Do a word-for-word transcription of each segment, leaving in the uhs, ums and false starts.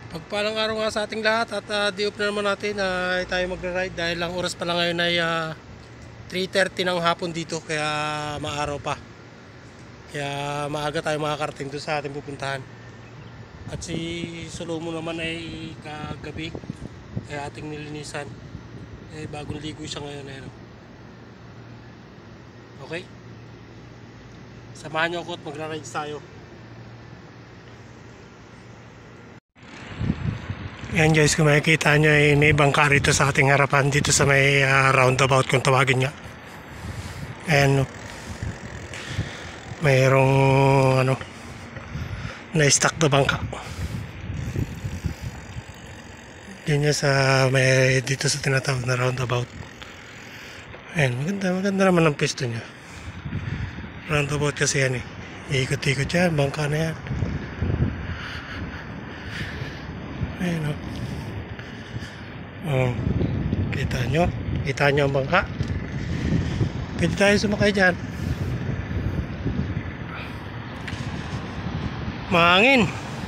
Pagpalang araw nga sa ating lahat at uh, di-off na naman natin na uh, tayo magra-ride dahil lang oras pa lang ngayon ay uh, three thirty ng hapon dito, kaya maaraw pa. Kaya maaga tayo makakarating doon sa ating pupuntahan. At si Solomon naman ay kagabi ay ating nilinisan. Eh bagong ligo siya ngayon eh, no? Okay? Samahan niyo ako at magra-ride tayo. Yan guys, kung makikita nyo ay may bangka rito sa ating harapan dito sa may uh, roundabout kung tawagin nga. Ayan, mayroong ano na-stack na bangka. Yan niya sa may dito sa tinatawag na roundabout. Ayan, maganda, maganda naman ang pwesto niya. Roundabout kasi yan eh. Ikot-ikot yan, bangka na yan. Ayan o. Oh. Kita nyo? Kita nyo ang bangka? Pwede tayo sumakay dyan. Mahangin.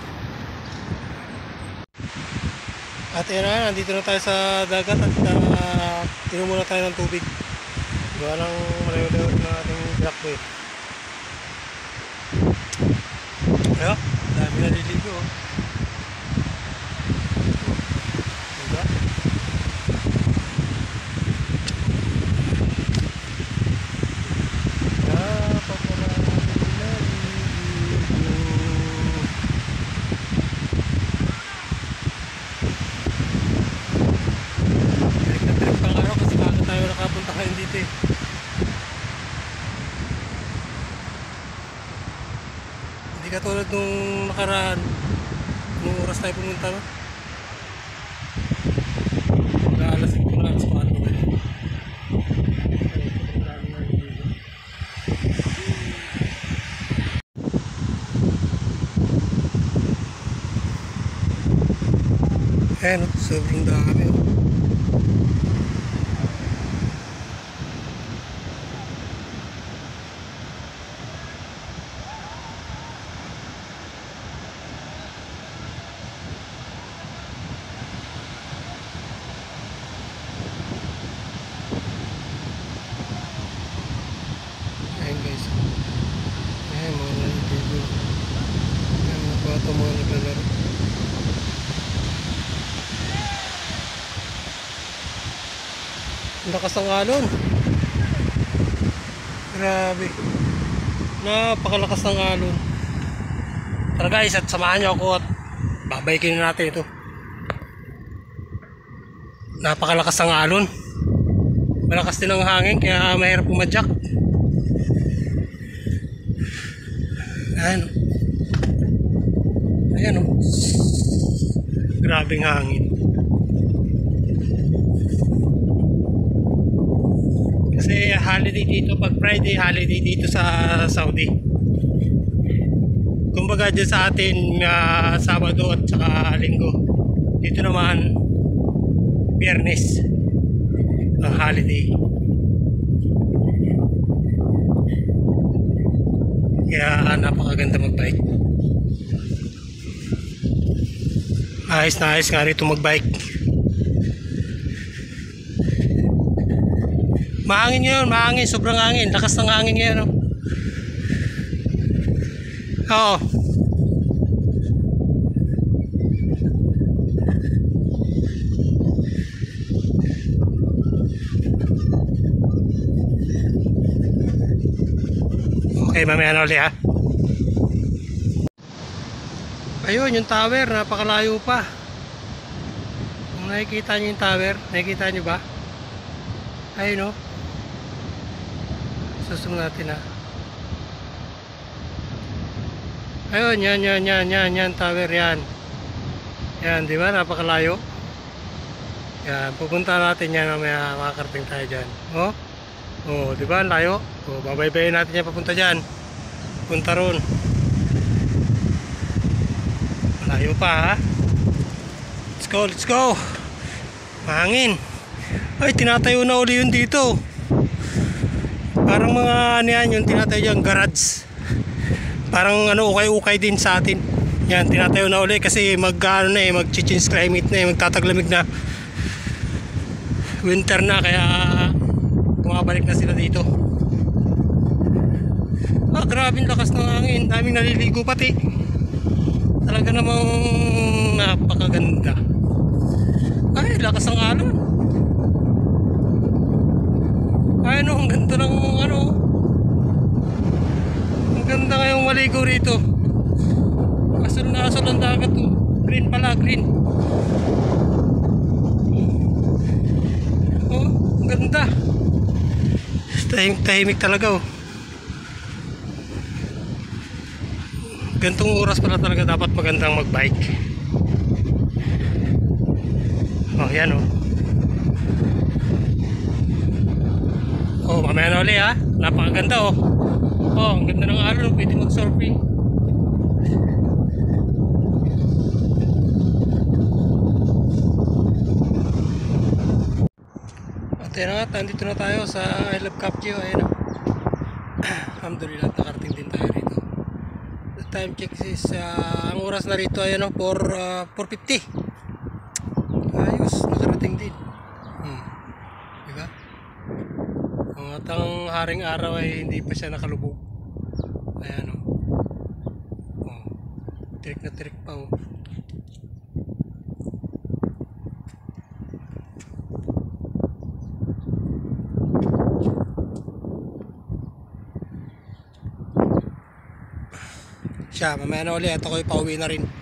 At yan na, nandito na tayo sa dagat at uh, tinom muna tayo ng tubig. Gawa ng malayo-layo na ating blackboy. Ayo, dami na liligo oh. Hindi katulad nung nakaraan, nung oras tayo pumunta, no? Mag-aalas ito na, alas paano ba yun? Ayan, sobrang dami, oh. Guys, ayan mga naliligo, ayan mga bata mga naglalaro. Lakas ng alon, grabe, napakalakas ng alon. Tara guys, at samahan nyo ako at babaykin natin ito. Napakalakas ng alon, malakas din ang hangin kaya mahirap pumadyak. Ayan, ayan o, grabing hangin. Kasi holiday dito, pag Friday holiday dito sa Saudi. Kumbaga dyan sa atin uh, Sabado at saka Linggo, dito naman Biyernes ang holiday. Kaya napakaganda mag-bike. Ayos na ayos nga rito mag-bike. Mahangin ngayon, mahangin, sobrang hangin. Lakas ng hangin ngayon, no? Oo. Okay, mamaya na ulit ha. Ayun, yung tower, napakalayo pa. Kung nakikita nyo yung tower, nakikita nyo ba? Ayun o. Susum natin ha. Ayun, yan, yan, yan, yan, yan, tower yan. Yan, di ba? Napakalayo. Yan, pupunta natin yan, mamaya makakarating tayo dyan. O? O, di ba? Layo. O, babaybayin natin yan papunta dyan. Punta ron. Malayo pa ha. Let's go, let's go. Mahangin. Ay, tinatayo na uli yun dito. Parang mga ano yan, yung tinatayo yung garage. Parang ano, ukay-ukay din sa atin. Yan, tinatayo na uli kasi mag ano na eh, mag-change climate na eh, magtataglamig na. Winter na kaya bumabalik na sila dito. Ah, grabe lakas ng hangin, daming naliligo pati. Talaga namang napakaganda. Ay, lakas ng alon. Ay, ano, ang ganda ng ano. Ang ganda ngayong maligo rito. Asol na asol ang dagat to. Green pala, green. Oh, ang ganda. Tahimik, tahimik talaga oh. Gantong oras pala talaga dapat magandang magbike. Oh, yan oh. Oh, mamaya na ulit ha. Napakaganda oh. Oh, ang ganda ng alon. Pwede mag-surfing. At yan nga, nandito na tayo sa I Love Capgeo. Ayan oh. Alhamdulillah, nakarating din tayo rito. The time check is, uh, ang oras na rito ayan oh, four fifty. Ayos, nakarating din. Hmm. Diba? At ang haring araw ay hindi pa siya nakalubog. Ayan o. Oh. Tirik na tirik pa o. Siya, mamaya na ulit at ako'y pauwi na rin.